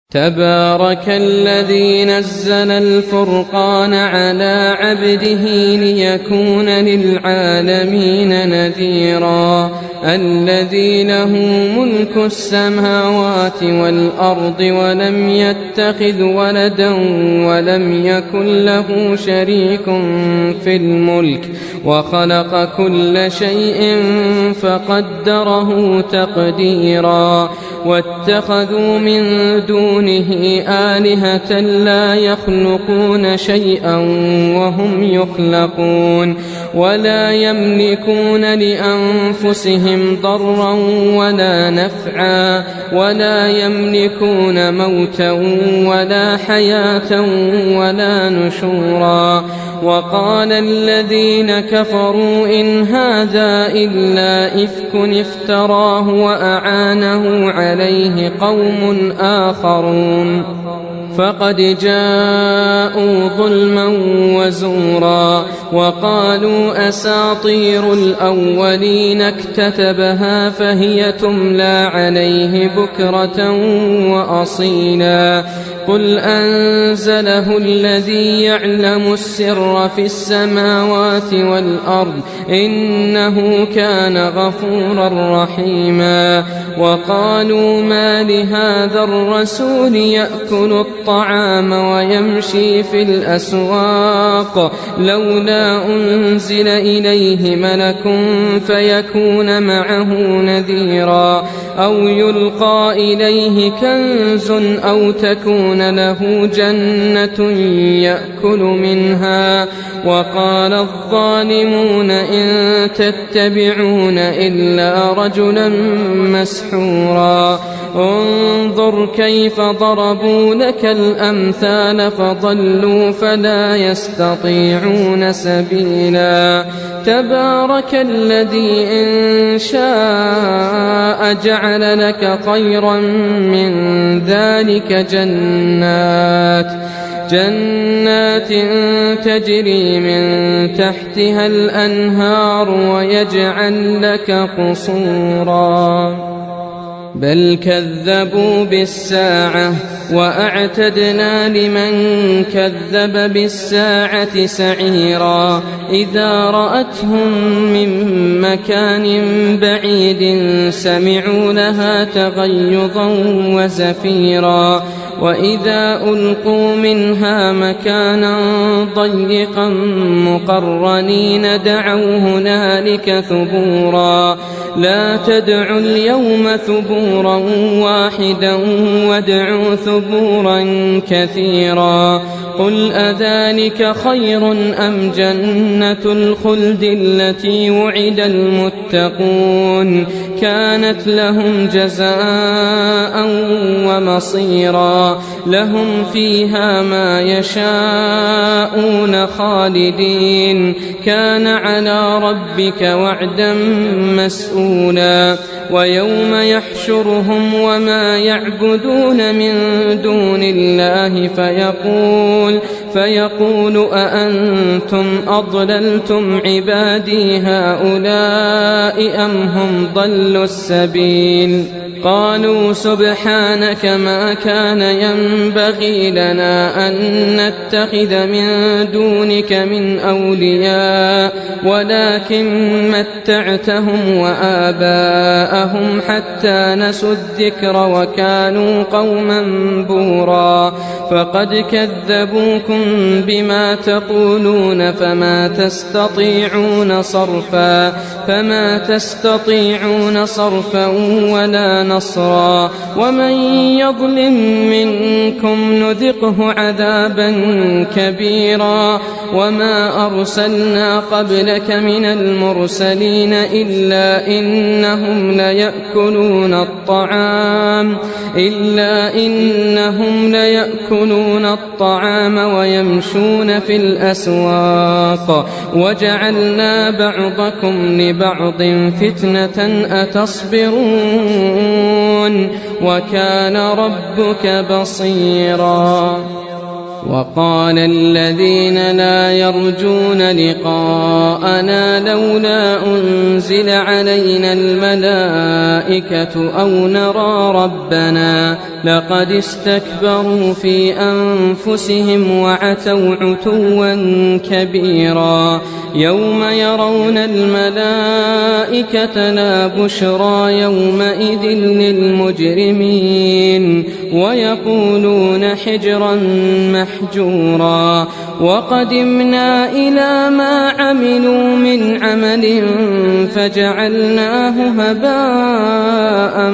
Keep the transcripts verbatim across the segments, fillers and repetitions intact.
تبارك الذي نزل الفرقان على عبده ليكون للعالمين نذيرا الذي له ملك السماوات والأرض ولم يتخذ ولدا ولم يكن له شريك في الملك وخلق كل شيء فقدره تقديرا واتخذوا من دونه آلهة لا يخلقون شيئا وهم يخلقون ولا يملكون لأنفسهم ضرا ولا نفعا ولا يملكون موتا ولا حياة ولا نشورا وقال الذين كفروا إن هذا إلا إفك افتراه وأعانه عليه قوم آخرون فقد جاءوا ظلما وزورا وقالوا أساطير الأولين اكتتبها فهي تملى عليه بكرة وأصيلا قل أنزله الذي يعلم السر في السماوات والأرض إنه كان غفورا رحيما وقالوا ما لهذا الرسول يأكل الطعام ويمشي في الأسواق لولا أنزل إليه ملك فيكون معه نذيرا أو يلقى إليه كنز أو تكون له جنة يأكل منها وقال الظالمون إن تتبعون إلا رجلا مسحورا انظر كيف ضربوا لك الأمثال فضلوا فلا يستطيعون سبيلا تبارك الذي إن شاء جعل لك خيرا من ذلك جنات جنات تجري من تحتها الأنهار ويجعل لك قصورا بل كذبوا بالساعة وأعتدنا لمن كذب بالساعة سعيرا إذا رأتهم من مكان بعيد سمعوا لها تغيظا وزفيرا وإذا ألقوا منها مكانا ضيقا مقرنين دعوا هنالك ثبورا لا تدعوا اليوم ثبورا واحدا وادعوا ثبورا كثيرا قل أذلك خير أم جنة الخلد التي وعد المتقون كانت لهم جزاء ومصيرا لهم فيها ما يشاءون خالدين كان على ربك وعدا مسؤولا ويوم يحشرهم وما يعبدون من دون الله فيقول فيقول أأنتم أضللتم عبادي هؤلاء أم هم ضلوا السبيل قالوا سبحانك ما كان ينبغي لنا أن نتخذ من دونك من أولياء ولكن متعتهم وآباءهم حتى نسوا الذكر وكانوا قوما بورا فقد كذبوكم بما تقولون فما تستطيعون صرفا فما تستطيعون صرفا ولا نصرا ومن يظلم منكم نذقه عذابا كبيرا وما أرسلنا قبلك من المرسلين إلا إنهم ليأكلون الطعام إلا إنهم ليأكلون الطعام ويمشون في الأسواق وجعلنا بعضكم لبعض فتنة أتصبرون وكان ربك بصيرا وقال الذين لا يرجون لقاءنا لولا أنزل علينا الملائكة أو نرى ربنا لقد استكبروا في أنفسهم وعتوا عتوا كبيرا يوم يرون الملائكة لا بشرى يومئذ للمجرمين ويقولون حجرا محجورا وقدمنا إلى ما عملوا من عمل فجعلناه هباء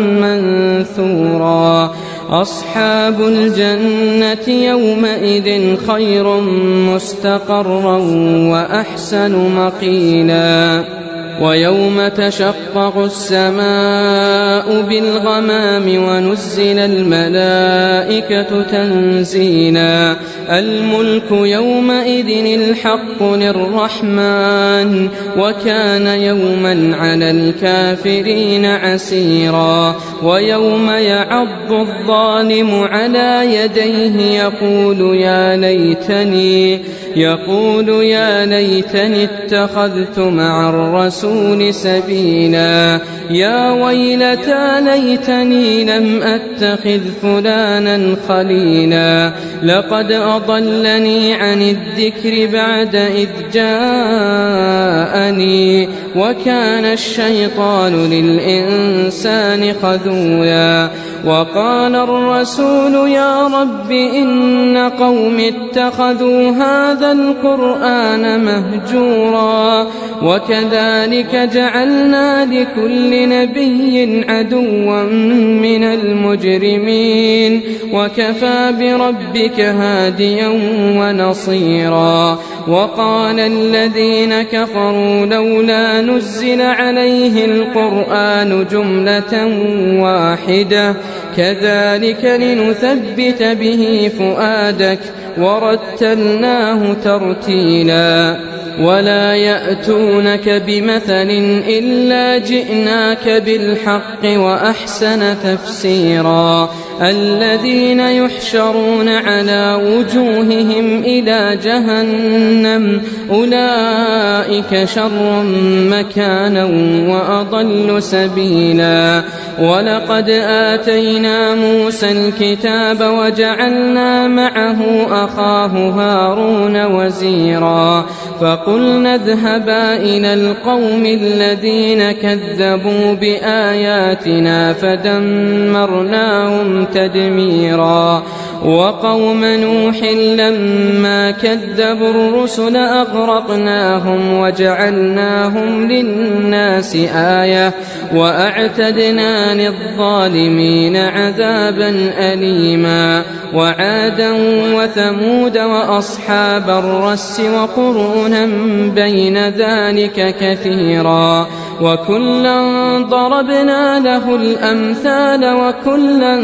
منثورا أصحاب الجنة يومئذ خير مستقرا وأحسن مقيلا ويوم تشقق السماء بالغمام ونزل الملائكة تنزيلا الملك يومئذ الحق للرحمن وكان يوما على الكافرين عسيرا ويوم يعض الظالم على يديه يقول يا ليتني يقول يا ليتني اتخذت مع الرسول سبيلا يا ويلتى ليتني لم أتخذ فلانا خليلا لقد أضلني عن الذكر بعد إذ جاءني وكان الشيطان للإنسان خذولا وقال الرسول يا رب إن قوم اتخذوا هذا القرآن مهجورا وكذلك جعلنا لكل نبي عدوا من المجرمين وكفى بربك هاديا ونصيرا وقال الذين كفروا لولا نزل عليه القرآن جملة واحدة كذلك لنثبت به فؤادك ورتلناه ترتيلا ولا يأتونك بمثل إلا جئناك بالحق وأحسن تفسيرا الذين يحشرون على وجوههم إلى جهنم أولئك شر مكانا وأضل سبيلا ولقد آتينا موسى الكتاب وجعلنا معه أخاه هارون وزيرا فقلنا اذهبا إلى القوم الذين كذبوا بآياتنا فدمرناهم تدميرا وقوم نوح لما كذبوا الرسل أغرقناهم وجعلناهم للناس آية وأعتدنا للظالمين عذابا أليما وعادا وثمود وأصحاب الرس وقرونا بين ذلك كثيرا وكلا ضربنا له الأمثال وكلا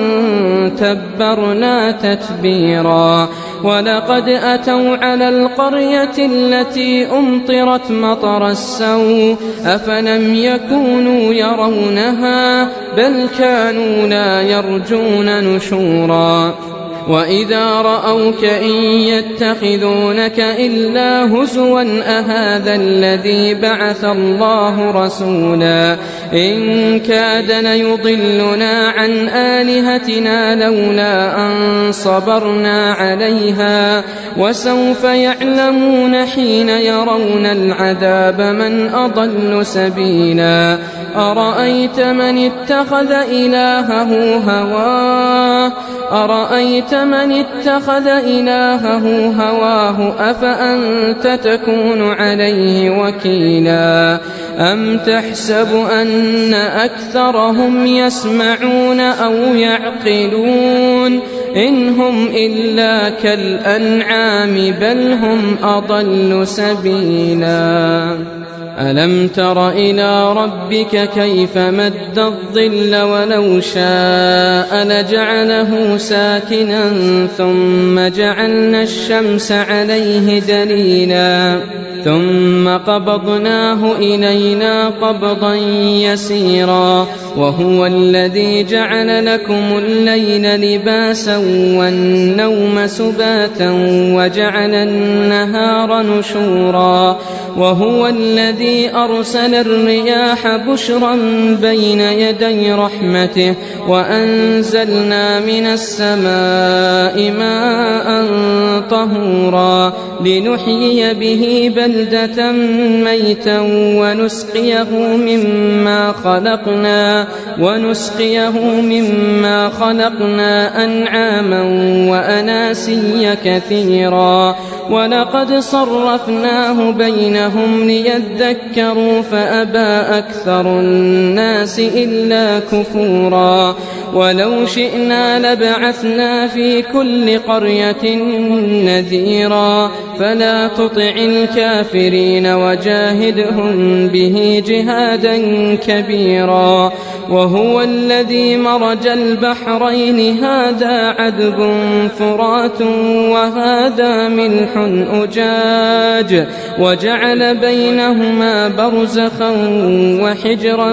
تبرنا تتبيرا ولقد أتوا على القرية التي أمطرت مطر السوء أفلم يكونوا يرونها بل كانوا لا يرجون نشورا وإذا رأوك إن يتخذونك إلا هزوا أهذا الذي بعث الله رسولا إن كاد ليضلنا عن آلهتنا لولا أن صبرنا عليها وسوف يعلمون حين يرون العذاب من أضل سبيلا أرأيت من اتخذ إلهه هواه أرأيت من اتخذ إلهه هواه أفأنت تكون عليه وكيلا أم تحسب أن أكثرهم يسمعون أو يعقلون إن هم إلا كالأنعام بل هم أضل سبيلا ألم تر إلى ربك كيف مد الظل ولو شاء لجعله ساكنا ثم جعلنا الشمس عليه دليلا ثم قبضناه إلينا قبضا يسيرا وهو الذي جعل لكم الليل لباسا والنوم سباتا وجعل النهار نشورا وهو الذي أرسل الرياح بشرا بين يدي رحمته وأنزلنا من السماء ماء طهورا لنحيي به بلدة ميتا ونسقيه مما خلقنا ونسقيه مما خلقنا أنعاما وأناسيا كثيرا ولقد صرفناه بينهم ليذكروا فأبى أكثر الناس إلا كفورا ولو شئنا لبعثنا في كل قرية نذيرا فلا تطع الكافرين وجاهدهم به جهادا كبيرا وهو الذي مرج البحرين هذا عذب فرات وهذا ملح أجاج وجعل بينهما برزخا وحجرا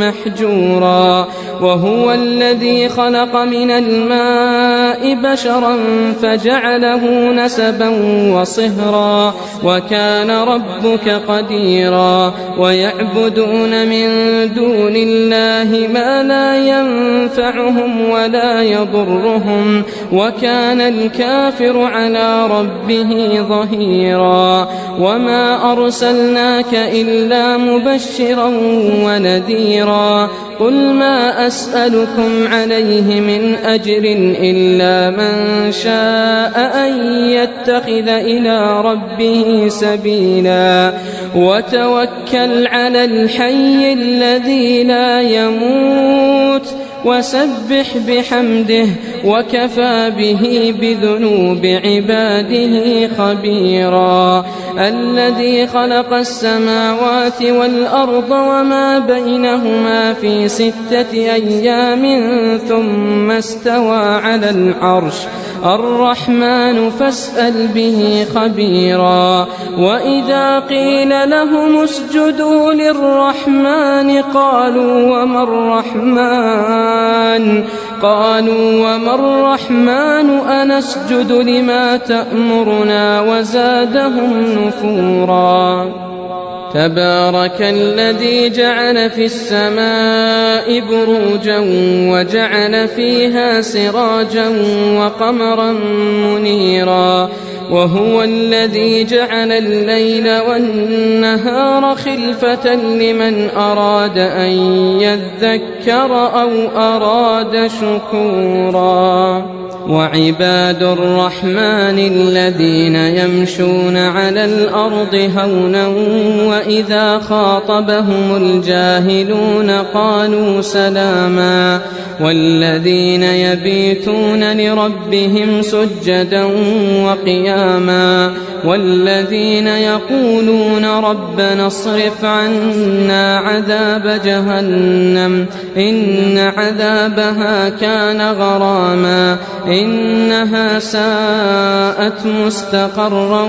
محجورا وهو الذي خلق من الماء بشرا فجعله نسبا وصهرا وكان ربك قديرا ويعبدون من دون الله ما لا ينفعهم ولا يضرهم وكان الكافر على ربه ظهيرا وما أرسلناك إلا مبشرا ونذيرا قل ما أسألكم عليه من أجر إلا من شاء أن يتخذ إلى ربه سبيلا وتوكل على الحي الذي لا يموت وسبح بحمده وكفى به بذنوب عباده خبيرا الذي خلق السماوات والأرض وما بينهما في ستة أيام ثم استوى على العرش الرحمن فاسأل به خبيرا وإذا قيل لهم اسجدوا للرحمن قالوا وما الرحمن قالوا وما الرحمن أنسجد لما تأمرنا وزادهم نفورا تبارك الذي جعل في السماء بروجا وجعل فيها سراجا وقمرا منيرا وهو الذي جعل الليل والنهار خلفة لمن أراد أن يذكر أو أراد شكورا وعباد الرحمن الذين يمشون على الأرض هونا وإذا خاطبهم الجاهلون قالوا سلاما والذين يبيتون لربهم سجدا وقياما والذين يقولون ربنا اصرف عنا عذاب جهنم إن عذابها كان غراما إنها ساءت مستقرا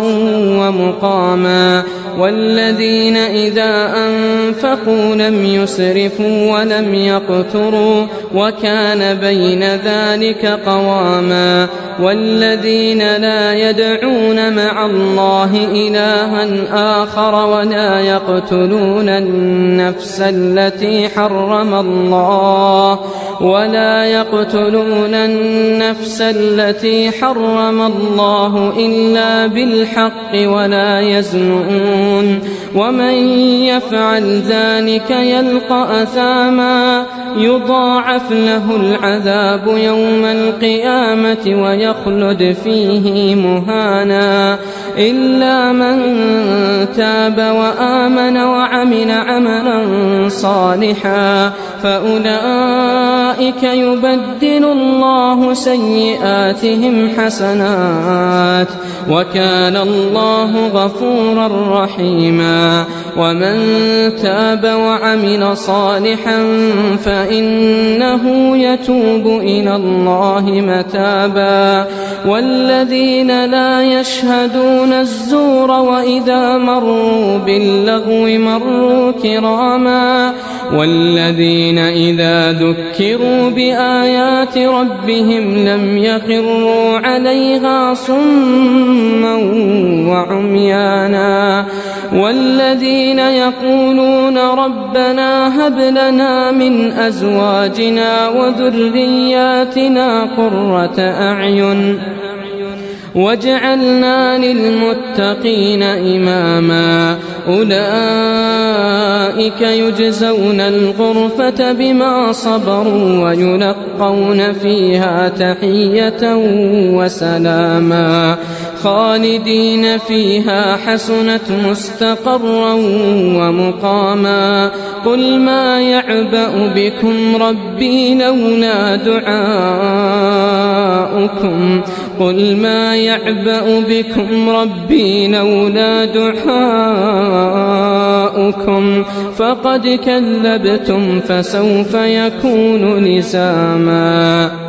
ومقاما والذين إذا أنفقوا لم يسرفوا ولم يقتروا وكان بين ذلك قواما والذين لا يدعون مع الله إلها آخر ولا يقتلون النفس التي حرم الله ولا يقتلون النفس التي حرم الله إلا بالحق ولا يزنون ومن يفعل ذلك يلقى أثاما يضاعف له العذاب يوم القيامة ويخلد فيه مهانا إلا من تاب وآمن وعمل عملا صالحا فأولئك يبدل الله سيئاتهم حسنات وكان الله غفورا رحيما ومن تاب وعمل صالحا فإنه يتوب إلى الله متابا والذين لا يشهدون يشهدون الزور وإذا مروا باللغو مروا كراما والذين إذا ذكروا بآيات ربهم لم يخروا عليها صما وعميانا والذين يقولون ربنا هب لنا من أزواجنا وذرياتنا قرة أعين واجعلنا للمتقين إماما أولئك يجزون الغرفة بما صبروا ويلقون فيها تحية وسلاما خالدين فيها حسنت مستقرا ومقاما قل ما يعبأ بكم ربي لولا دعاؤكم قل ما يعبأ بكم ربي لولا دعاؤكم فقد كذبتم فسوف يكون لزاما.